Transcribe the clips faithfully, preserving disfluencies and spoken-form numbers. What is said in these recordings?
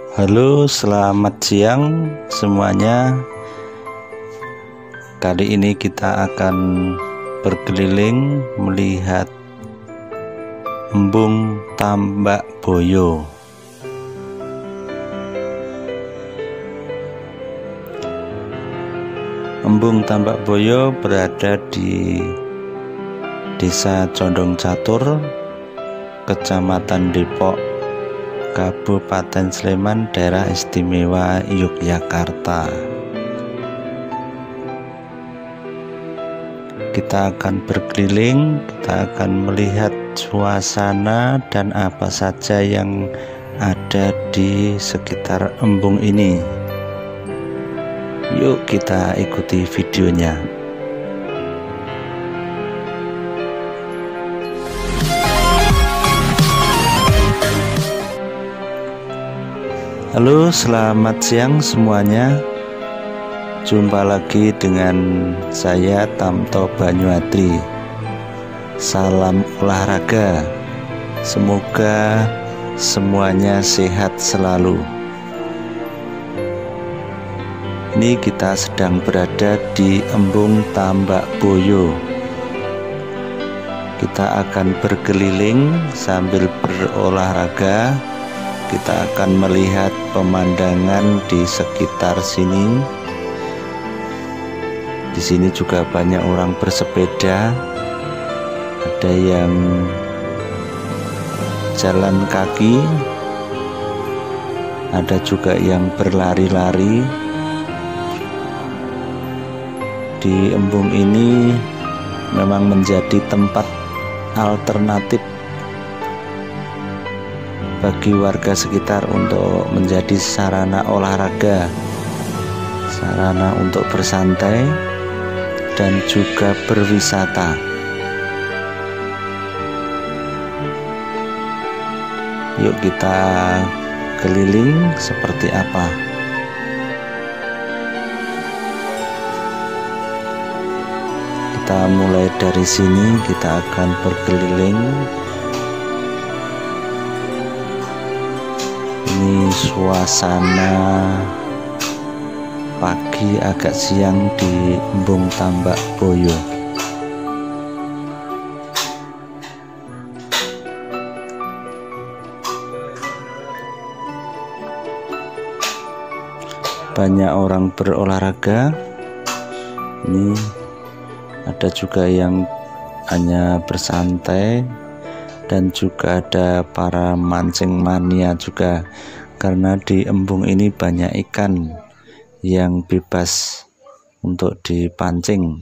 Halo, selamat siang semuanya. Kali ini kita akan berkeliling melihat Embung Tambak Boyo. Embung Tambak Boyo berada di Desa Condong Catur, Kecamatan Depok, Kabupaten Sleman, Daerah Istimewa Yogyakarta. Kita akan berkeliling, kita akan melihat suasana dan apa saja yang ada di sekitar embung ini. Yuk kita ikuti videonya. Halo, selamat siang semuanya. Jumpa lagi dengan saya Tamto Banyuadri. Salam olahraga. Semoga semuanya sehat selalu. Ini kita sedang berada di Embung Tambak Boyo. Kita akan berkeliling sambil berolahraga. Kita akan melihat pemandangan di sekitar sini. Di sini juga banyak orang bersepeda. Ada yang jalan kaki. Ada juga yang berlari-lari. Di embung ini memang menjadi tempat alternatif bagi warga sekitar untuk menjadi sarana olahraga, sarana untuk bersantai dan juga berwisata. Yuk kita keliling seperti apa. Kita mulai dari sini, kita akan berkeliling. Ini suasana pagi agak siang di Embung Tambak Boyo. Banyak orang berolahraga. Ini ada juga yang hanya bersantai. Dan juga ada para mancing mania juga, karena di embung ini banyak ikan yang bebas untuk dipancing.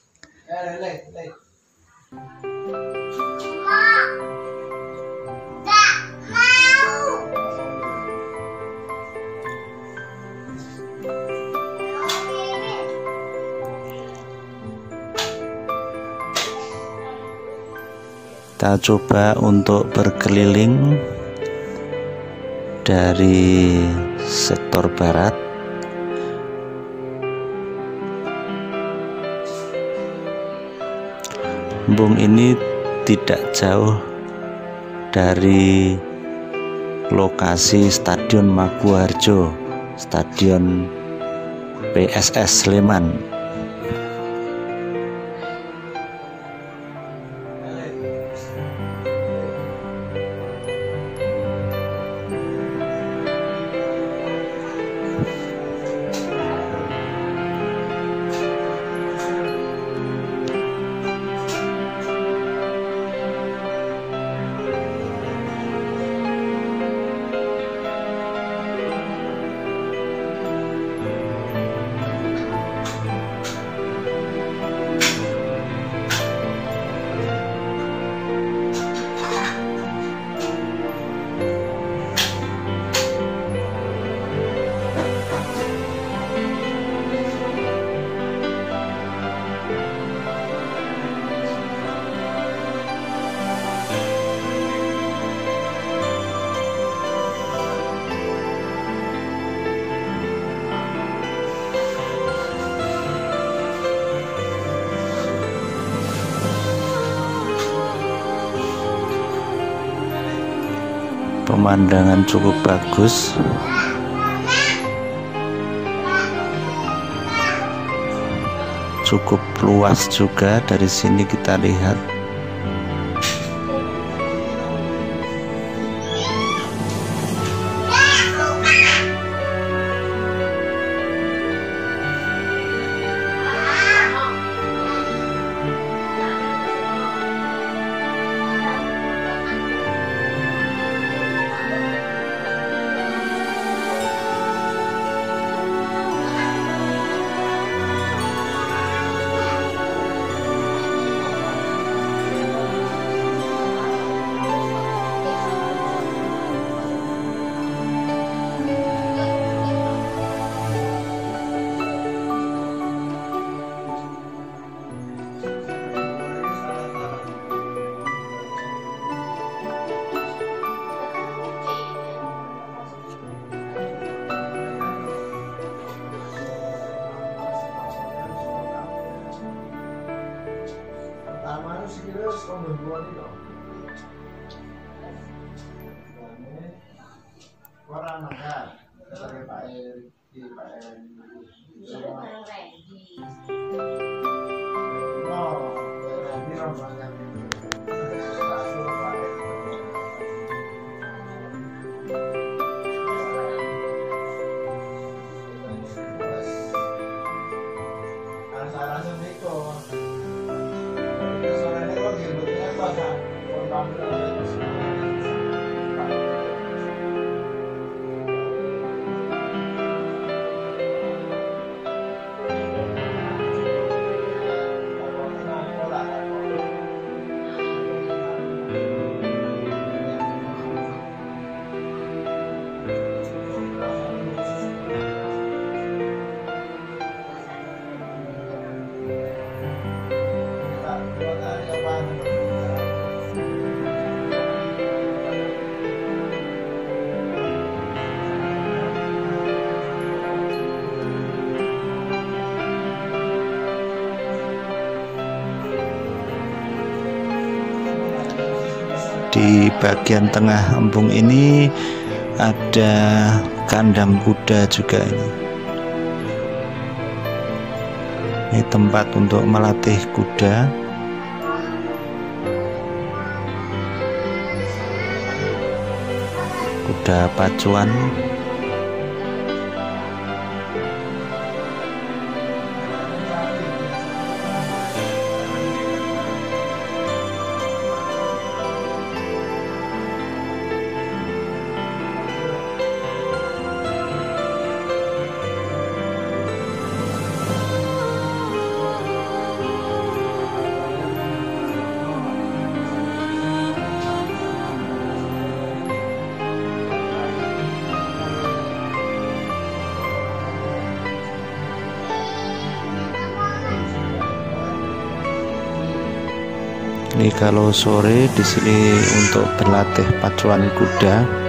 Kita coba untuk berkeliling dari sektor barat. Embung ini tidak jauh dari lokasi Stadion Maguwarjo, Stadion P S S Sleman. Pemandangan cukup bagus. cukup luas juga. Dari sini kita lihat. Di bagian tengah embung ini ada kandang kuda juga ini. Ini tempat untuk melatih kuda. Kuda pacuan. Ini kalau sore di sini untuk berlatih pacuan kuda.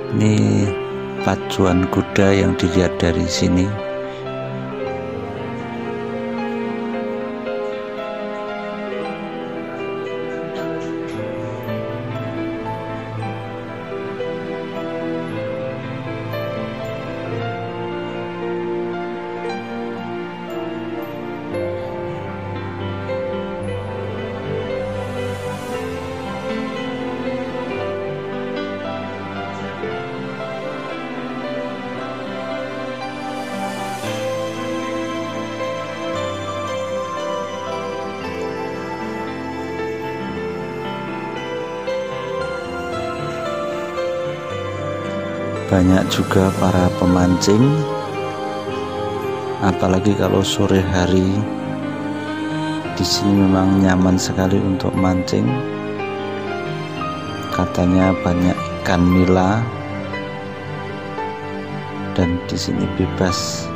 Ini pacuan kuda yang dilihat dari sini. Banyak juga para pemancing, apalagi kalau sore hari. Di sini memang nyaman sekali untuk mancing. Katanya banyak ikan nila dan di sini bebas.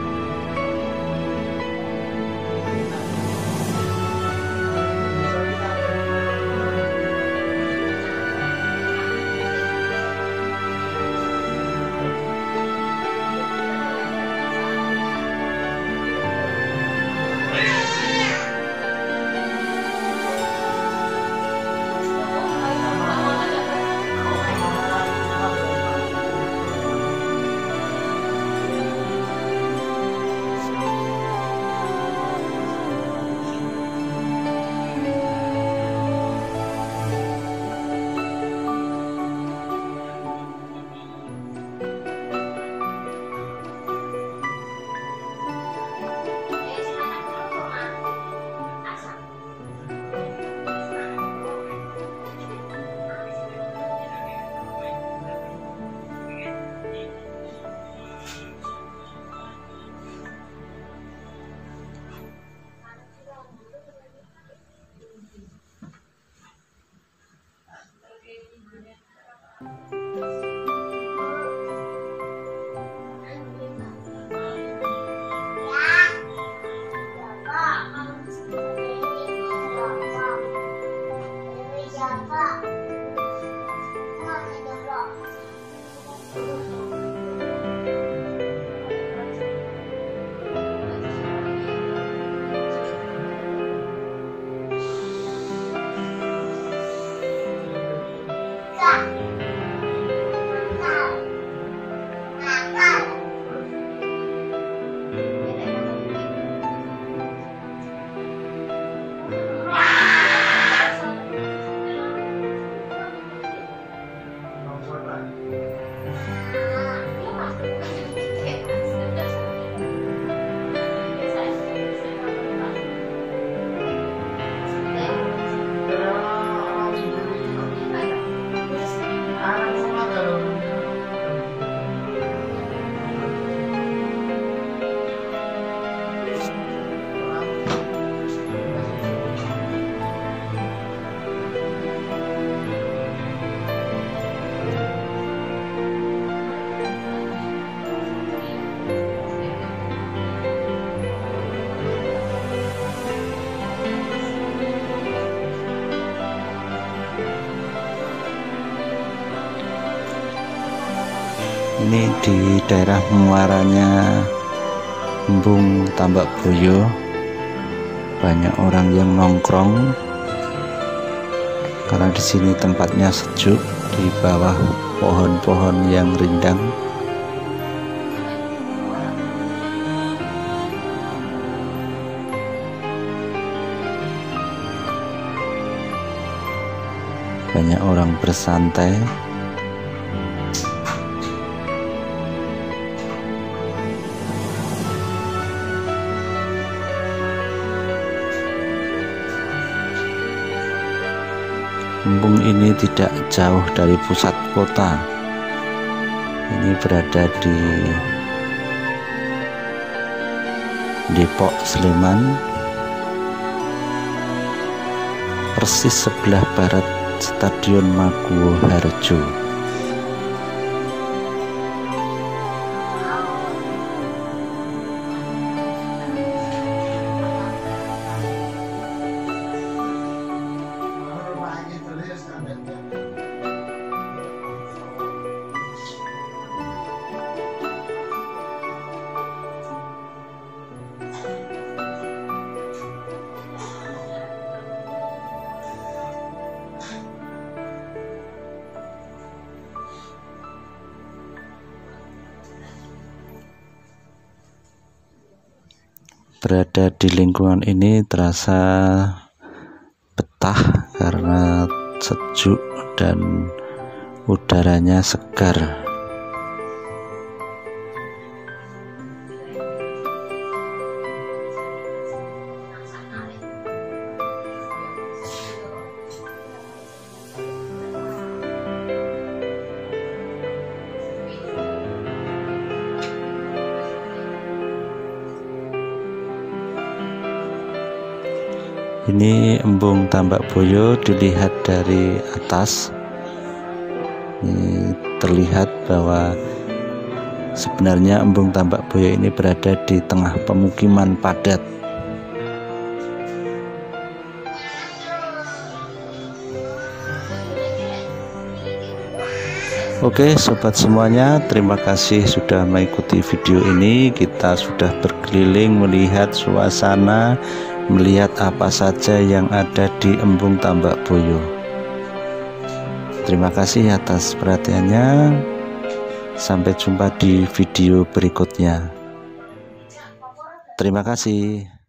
Ini di daerah muaranya Embung Tambak Boyo, banyak orang yang nongkrong karena di sini tempatnya sejuk di bawah pohon-pohon yang rindang. Banyak orang bersantai. Embung ini tidak jauh dari pusat kota. Ini berada di Depok, Sleman, persis sebelah barat Stadion Maguwo Harjo. berada di lingkungan ini terasa betah karena sejuk dan udaranya segar. Ini embung Tambak Boyo dilihat dari atas. Ini terlihat bahwa sebenarnya embung Tambak Boyo ini berada di tengah pemukiman padat. Oke sobat semuanya, terima kasih sudah mengikuti video ini. Kita sudah berkeliling melihat suasana, melihat apa saja yang ada di embung Tambak Boyo. Terima kasih atas perhatiannya. Sampai jumpa di video berikutnya. Terima kasih.